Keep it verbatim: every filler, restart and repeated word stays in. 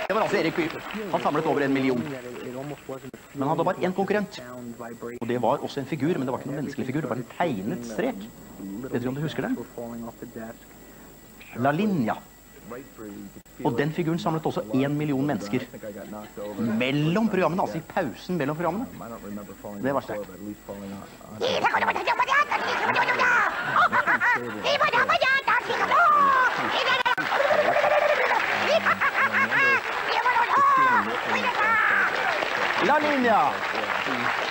Det var altså Erik Bye. Han samlet over en million. Men han hadde bare en konkurrent. Og det var også en figur, men det var ikke noen menneskelig figur. Det var en tegnet strek. Vet du om du husker det? La Linja. Og den figuren samlet også en million mennesker. Mellom programmene, altså i pausen mellom programmene. Det var sterkt. La Linja!